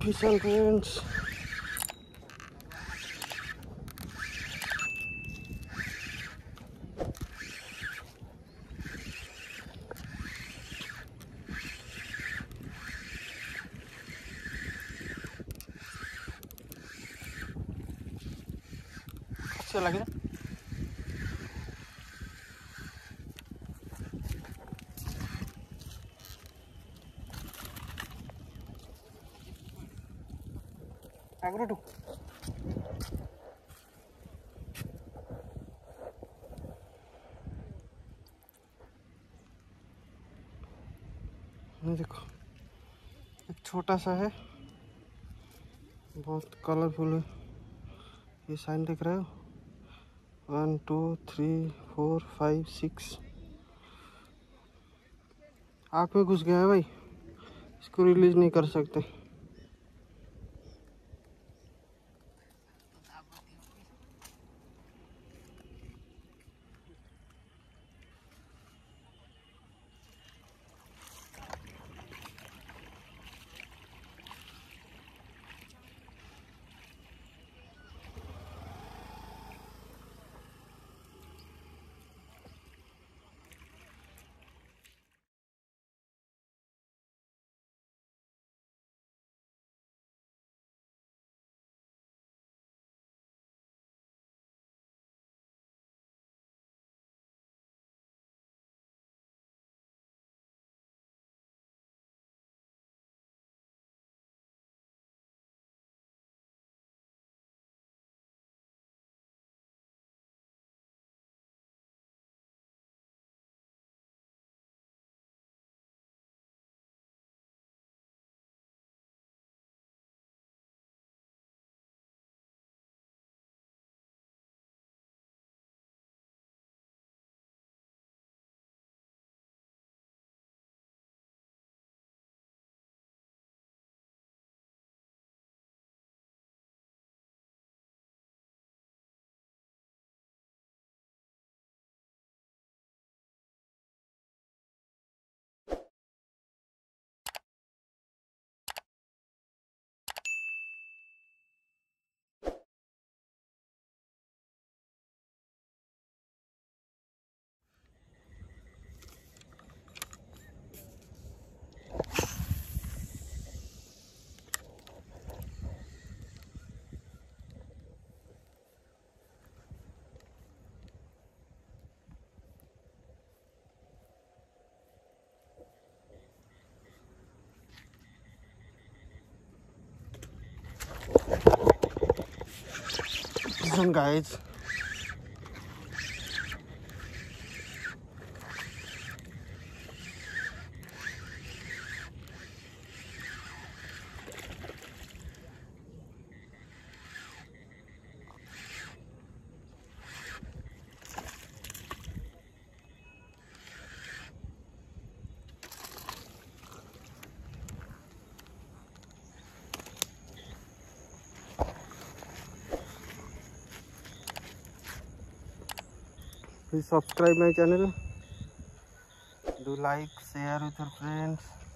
Location friends. अच्छा लगे एग्रोटू देखो एक छोटा सा है, बहुत कलरफुल है। ये साइन देख रहे हो, 1 2 3 4 5 6 आँख में घुस गया है भाई, इसको रिलीज नहीं कर सकते। Listen guys, please subscribe my channel, do like, share with your friends.